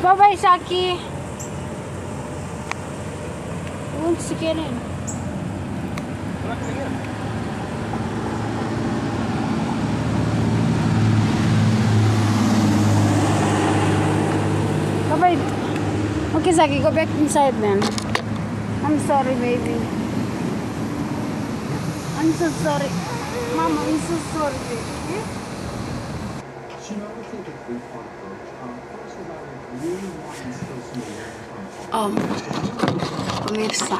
Bye-bye, Saki. Wants to get in. Bye-bye. Okay, Saki, go back inside then. I'm sorry, baby. I'm so sorry. Mama, I'm so sorry, baby. Pemirsa.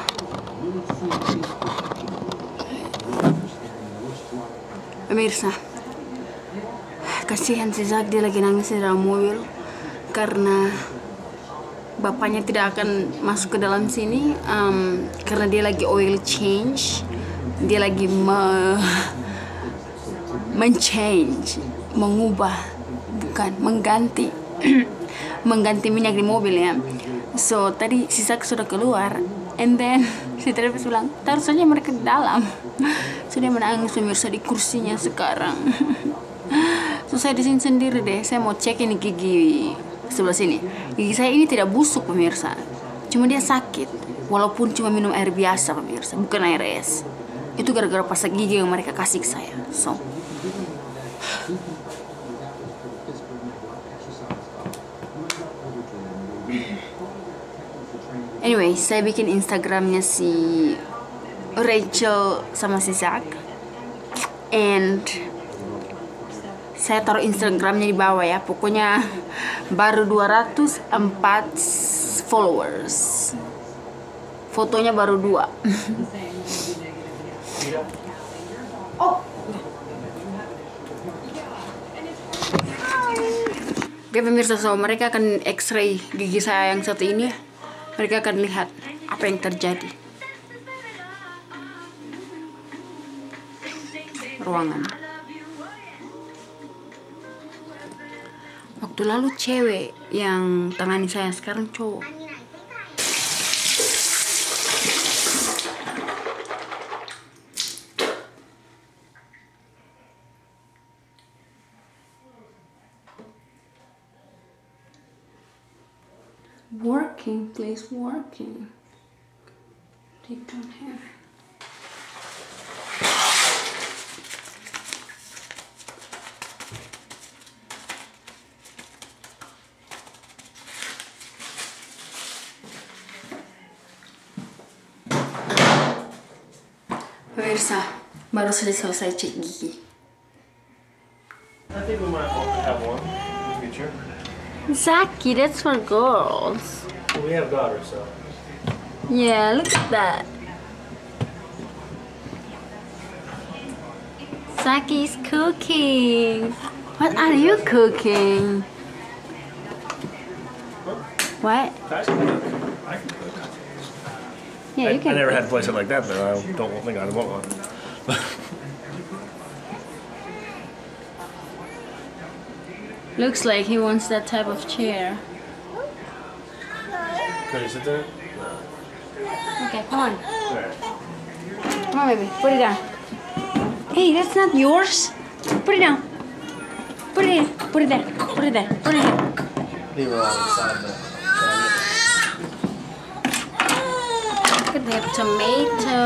Pemirsa. Kasihan si Zak, dia lagi nangis di dalam mobil karena bapaknya tidak akan masuk ke dalam sini karena dia lagi oil change. Dia lagi mengubah, bukan mengganti mengganti minyak di mobil ya. So tadi si Zak sudah keluar, and then si Travis bilang taruh saja mereka di dalam. So dia menangis pemirsa di kursinya sekarang. So saya di sini sendiri deh. Saya mau cek ini gigi sebelah sini. Gigi saya ini tidak busuk pemirsa, cuma dia sakit. Walaupun cuma minum air biasa pemirsa, bukan air es. Itu gara-gara pasta gigi yang mereka kasih ke saya. So anyway, saya bikin Instagramnya si Rachel sama si Zak, and saya taruh Instagramnya di bawah ya. Pokoknya baru 204 followers, fotonya baru 2. Oh, oke pemirsa, so mereka akan X-ray gigi saya yang satu ini. Mereka akan lihat apa yang terjadi. Ruangan. Waktu lalu cewek yang tangani saya, sekarang cowok. Working, please, working. Take down hair. Pemirsa, baru saja selesai cek gigi. I think we might have one in the future. Zaki, that's for girls. Well, we have daughters, so. Yeah, look at that. Zaki is cooking. What are you cooking? What? I can cook. Yeah, you I can. never had to place it like that, but I don't think I want one. Looks like he wants that type of chair. Can you sit there? Okay, come on. There. Come on, baby. Put it down. Hey, that's not yours. Put it down. Put it in. Put it there. Put it there. Put it there. Leave her on the side there. Look at that tomato.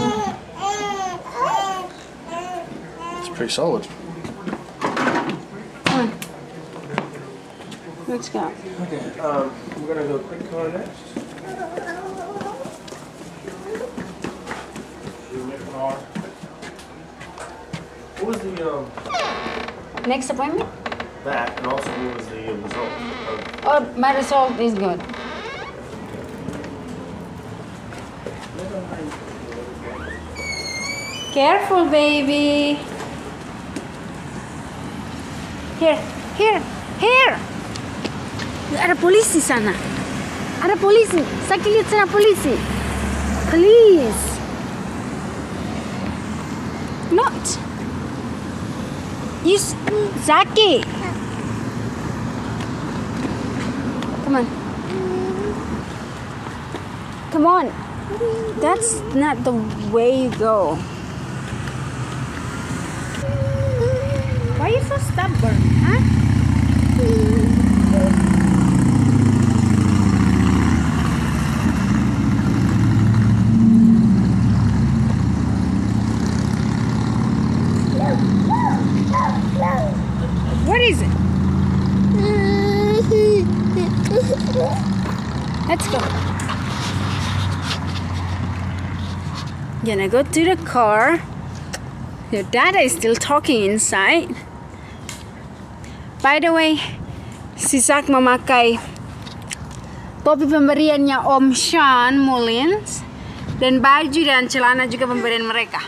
It's pretty solid. Come on. Let's go. Okay, we're gonna go quick car next. What was the Next appointment? that, and also what was the result of? Oh, my result is good. Careful, baby. Here, here, here. Ada polisi sana. Ada polisi. Zaki, lihat sana polisi. Please. Not. You, Zaki. Come on. Come on. That's not the way you go. Why are you so stubborn, huh? Gonna go to the car. Your dad is still talking inside. By the way, si Zak memakai topi pemberiannya Om Sean Mullins dan baju dan celana juga pemberian mereka.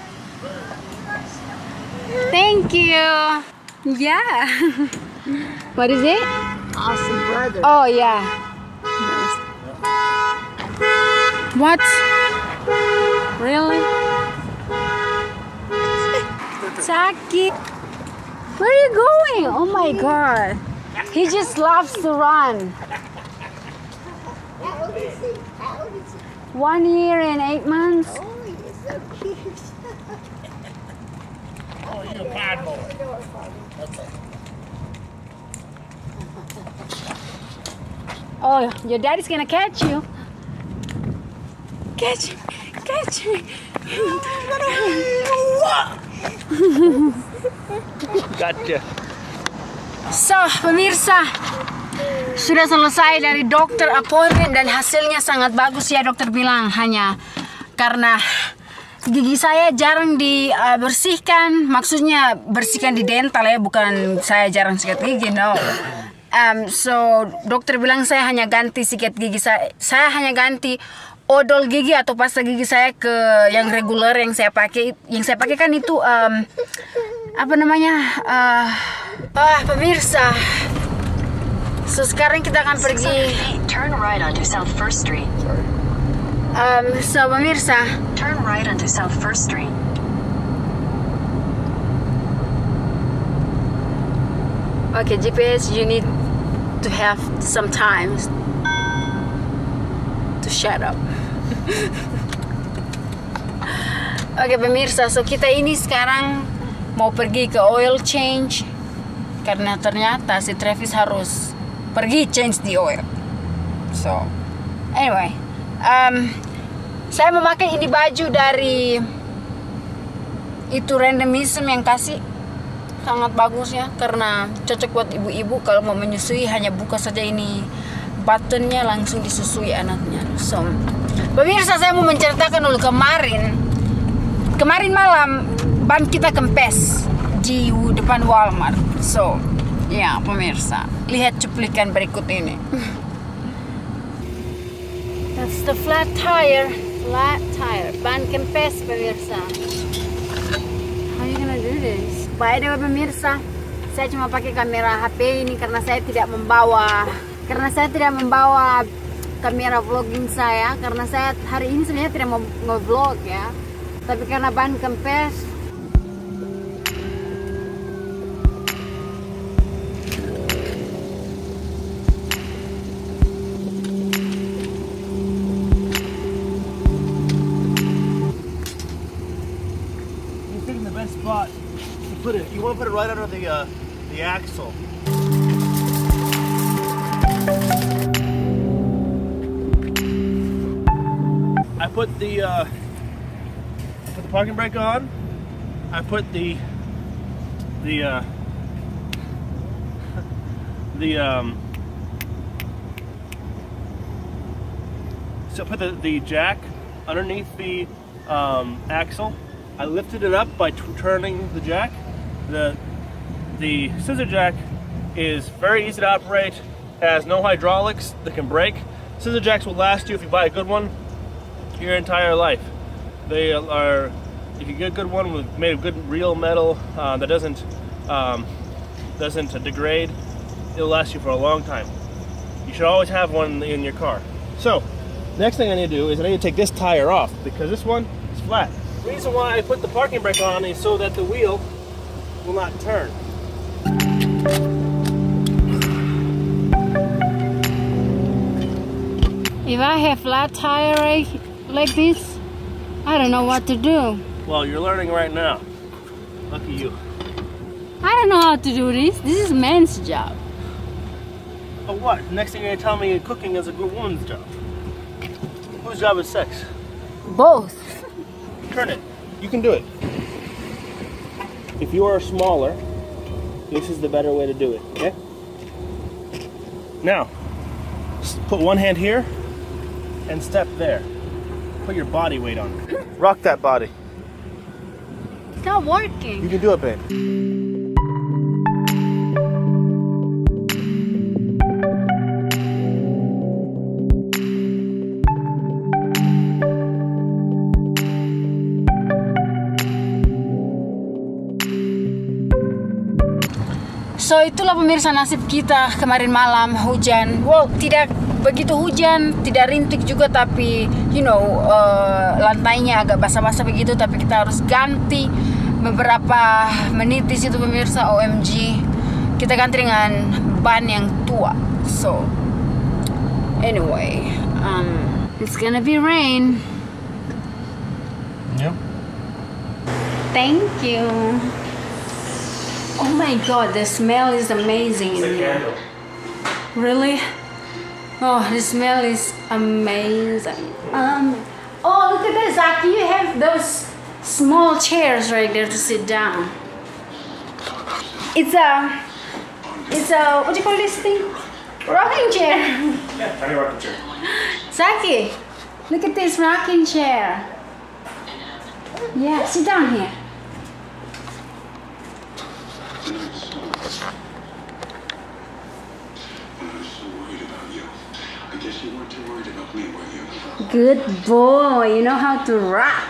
Thank you. Yeah. What is it? Awesome brother. Oh yeah. What? Really? Saki, where are you going? Oh my god. He just loves to run. 1 year and 8 months. Oh, you're so cute. Oh, you're a bad boy. Oh, your daddy's gonna catch you. Catch me, catch me. Gotcha. So, pemirsa, sudah selesai dari dokter appointment dan hasilnya sangat bagus ya. Dokter bilang hanya karena gigi saya jarang dibersihkan, maksudnya bersihkan di dental ya, bukan saya jarang sikat gigi, no. So dokter bilang saya hanya ganti sikat gigi saya hanya ganti odol gigi atau pasta gigi saya ke yang reguler yang saya pakai. Yang saya pakai kan itu apa namanya? Pemirsa. So sekarang kita akan pergi. Turn right onto South First Street. So pemirsa. Turn right onto South First Street. Okay, GPS, you need to have some time to shut up. Oke, pemirsa, so kita ini sekarang mau pergi ke oil change karena ternyata si Travis harus pergi change the oil. So, anyway, saya memakai ini baju dari itu randomism yang kasih. Sangat bagus ya, karena cocok buat ibu-ibu kalau mau menyusui, hanya buka saja ini buttonnya langsung disusui anaknya. So, pemirsa, saya mau menceritakan dulu kemarin malam ban kita kempes di depan Walmart. So, ya pemirsa, lihat cuplikan berikut ini. That's the flat tire, ban kempes pemirsa. How are you gonna do this? By the way pemirsa, saya cuma pakai kamera HP ini karena saya tidak membawa kamera vlogging saya, karena saya hari ini sebenarnya tidak mau nge-vlog ya. Tapi karena ban kempes, Spot to put it. You want to put it right under the axle. I put the parking brake on. I put so put the jack underneath the axle. I lifted it up by turning the jack. The scissor jack is very easy to operate, has no hydraulics that can break. Scissor jacks will last you, if you buy a good one, your entire life. They are, if you get a good one made of good real metal that doesn't degrade, it'll last you for a long time. You should always have one in your car. So, next thing I need to do is I need to take this tire off because this one is flat. The reason why I put the parking brake on is so that the wheel will not turn. if I have flat tire like this, I don't know what to do. Well, you're learning right now. Lucky you. I don't know how to do this. This is men's job. Oh, what? Next thing you're gonna tell me cooking is a good woman's job. Whose job is sex? Both. Turn it. You can do it. If you are smaller, this is the better way to do it, okay? Now, put one hand here and step there. Put your body weight on it. Rock that body. It's not working. You can do it, babe. So itulah pemirsa nasib kita kemarin malam, hujan. Well, tidak begitu hujan, tidak rintik juga, tapi lantainya agak basah-basah begitu, tapi kita harus ganti beberapa menit di situ pemirsa. OMG, kita ganti dengan ban yang tua. So anyway, it's gonna be rain. Yep. Thank you. Oh my god, the smell is amazing in here. Really? Oh, the smell is amazing. Oh, look at this, Zaki. You have those small chairs right there to sit down. It's a what do you call this thing? Rocking chair. Yeah, tiny rocking chair. Zaki, look at this rocking chair. Yeah, sit down here. Good boy, you know how to rock.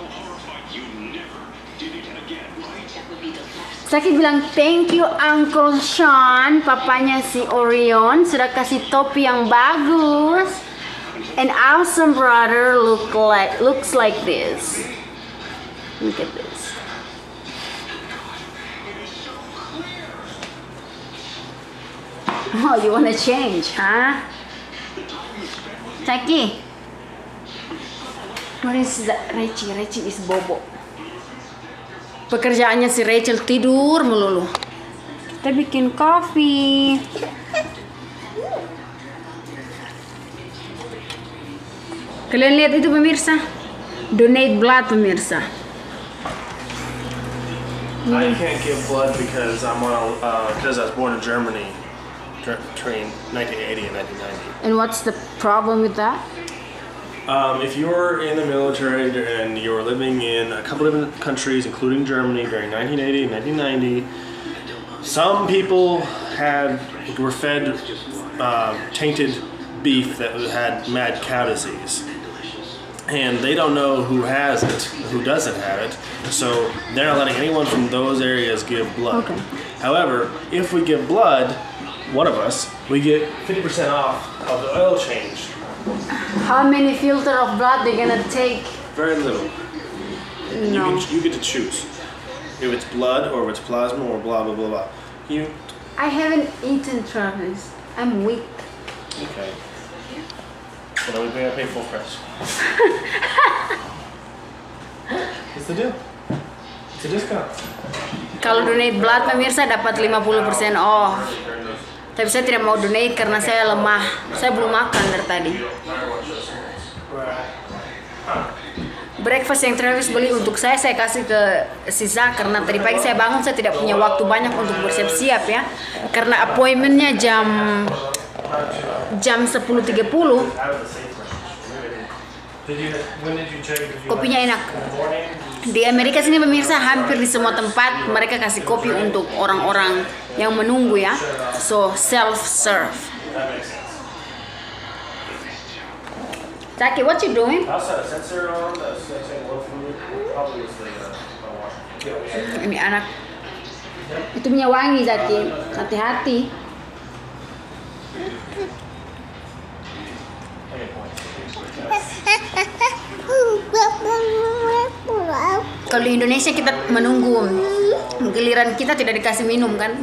Zaki bilang thank you Uncle Sean, papanya si Orion, sudah kasih topi yang bagus. An awesome brother looks like this. Look at this. Oh, you wanna change, huh? Zaki, where is that Rachel? Rachel is bobo. Pekerjaannya si Rachel tidur melulu. Kita bikin kopi. Kalian lihat itu pemirsa? Donate blood pemirsa. I can't give blood because I was born in Germany between 1980 and 1990. And what's the problem with that? If you're in the military and you're living in a couple of different countries, including Germany, during 1980 and 1990, some people were fed tainted beef that had mad cow disease. And they don't know who has it, who doesn't have it, so they're not letting anyone from those areas give blood. Okay. However, if we give blood, one of us, we get 50% off of the oil change. How many filter of blood they're gonna take? Very little. No. You get to choose if it's blood or if it's plasma or blah blah blah blah. I haven't eaten, Travis. I'm weak. Okay. Well, then we gotta pay full price. What's the deal? It's a discount. Kalau donate blood pemirsa dapat 50% off. Tapi saya tidak mau donate karena saya lemah. Saya belum makan dari tadi. Breakfast yang Travis beli untuk saya kasih ke sisa karena tadi pagi saya bangun, saya tidak punya waktu banyak untuk bersiap-siap ya. Karena appointmentnya jam 10.30. Kopinya enak. Di Amerika sini pemirsa hampir di semua tempat mereka kasih kopi untuk orang-orang yang menunggu ya. So self serve. Zaki, what you doing? Ini anak. Itu punya wangi Zaki. Hati-hati. Kalau di Indonesia kita menunggu giliran kita tidak dikasih minum kan?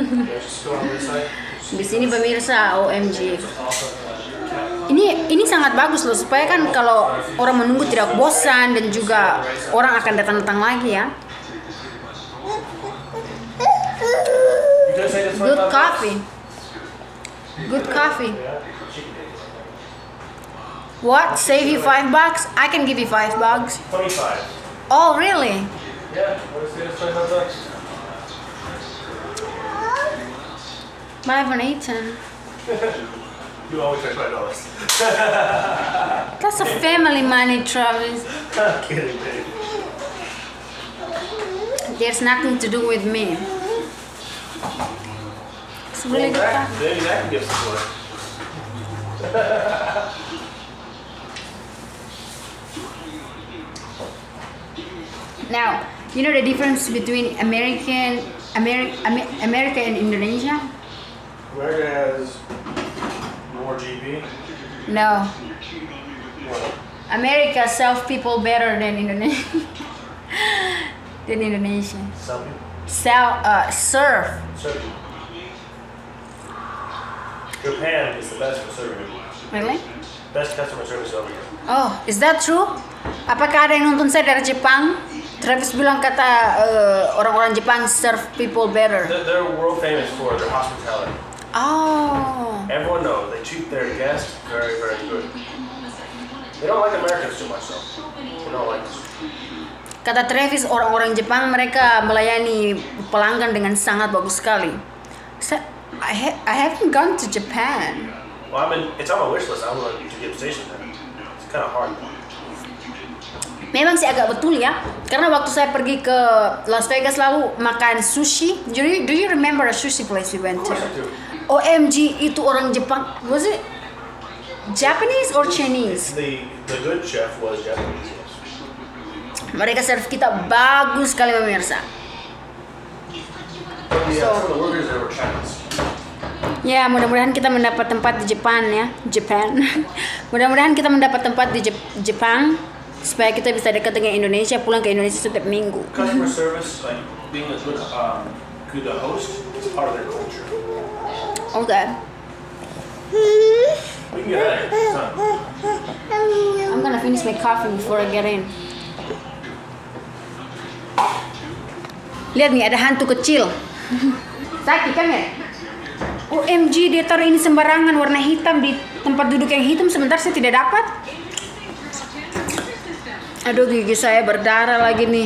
Di sini pemirsa, OMG. Ini sangat bagus loh supaya kan kalau orang menunggu tidak bosan dan juga orang akan datang-datang lagi ya. Good coffee. Good coffee. What? Save you $5? I can give you $5. 25. Oh, really? Yeah, let's say it's $25. But I haven't eaten. You always try $5. That's a family money, Travis. Kidding, babe. There's nothing to do with me. It's really good. Maybe that can give support. Now, you know the difference between America and Indonesia? America has more GP. No. America sells people better than Indonesia. Some people. Serve. Serving. Japan is the best for serving. Really? Best customer service over here. Oh, is that true? Apakah ada yang nonton saya dari Jepang? Travis bilang kata orang-orang Jepang serve people better. They're world famous for their hospitality. Oh. Everyone knows they treat their guests very, very good. They don't like Americans too much though. They don't like us. Kata Travis, orang-orang Jepang mereka melayani pelanggan dengan sangat bagus sekali. I haven't gone to Japan. Well, it's on my wish list. I want to get stationed there. It's kind of hard. Memang sih agak betul ya, karena waktu saya pergi ke Las Vegas lalu makan sushi. Do you remember a sushi place we went to? OMG, itu orang Jepang. Was it Japanese or Chinese? The good chef was Japanese. Mereka serve kita bagus sekali pemirsa. Some of the workers there were Chinese. Ya, mudah-mudahan kita mendapat tempat di Jepang ya, mudah-mudahan kita mendapat tempat di Jepang supaya kita bisa dekat dengan Indonesia, pulang ke Indonesia setiap minggu. Customer service, like being a good host, is part of their culture. Okay. We can get out of here. It's time. I'm gonna finish my coffee before I get in. Lihat nih, ada hantu kecil. Saki, come here. OMG, dia taruh ini sembarangan warna hitam di tempat duduk yang hitam, sebentar saya tidak dapat. Aduh, gigi saya berdarah lagi nih.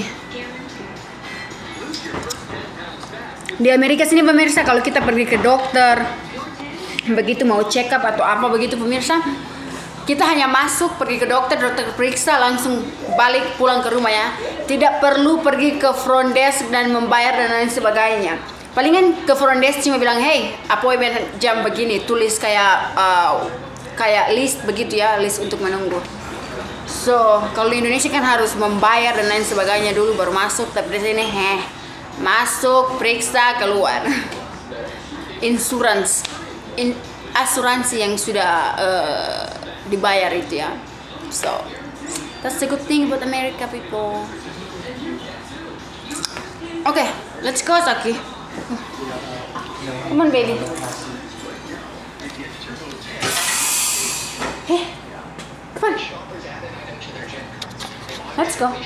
Di Amerika sini pemirsa, kalau kita pergi ke dokter, begitu mau check up atau apa begitu pemirsa, kita hanya masuk, pergi ke dokter periksa, langsung balik pulang ke rumah ya. Tidak perlu pergi ke front desk dan membayar dan lain sebagainya. Palingan ke front desk cuma bilang, hey, appointment jam begini, tulis kayak list begitu ya, list untuk menunggu. So, kalau di Indonesia kan harus membayar dan lain sebagainya dulu baru masuk, tapi di sini masuk, periksa, keluar. Asuransi yang sudah dibayar itu ya. So, that's the good thing about America, people. Okay, let's go, Saki. Come on, baby. Hey, come on. Let's go.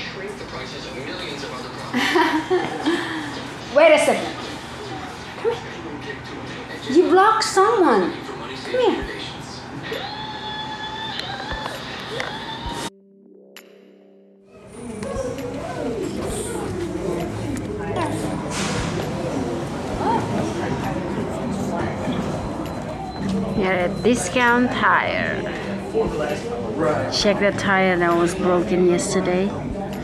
Wait a second. Come here. You blocked someone. Come here. Here at Discount Tire. Check the tire that was broken yesterday.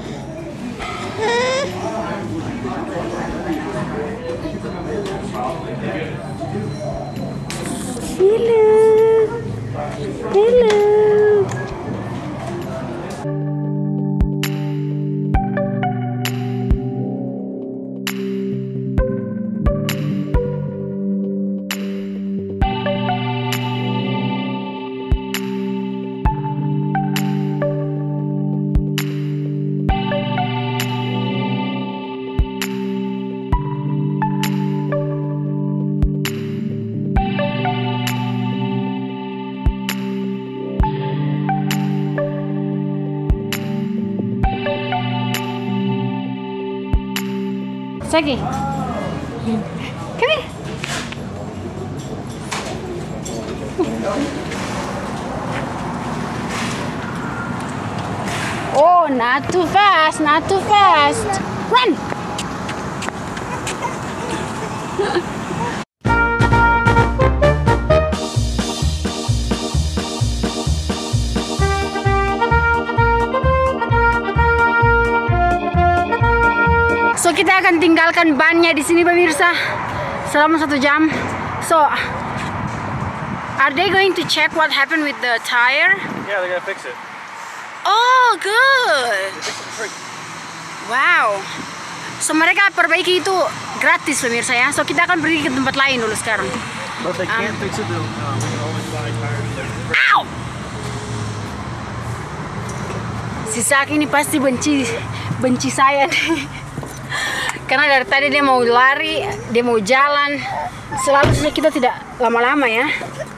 Hello. Sagi, come here. Oh, not too fast, not too fast. Run! So kita akan tinggalkan bannya di sini pemirsa selama 1 jam. So are they going to check what happened with the tire? Yeah, they're gonna fix it. Oh, good. They fixed it for free. Wow. So mereka perbaiki itu gratis pemirsa ya. So kita akan pergi ke tempat lain dulu sekarang. But if they can't fix it, then we can always buy tires. Ow! Si Sak ini pasti benci saya nih. Karena dari tadi dia mau lari, dia mau jalan. Selalu kita tidak lama-lama ya.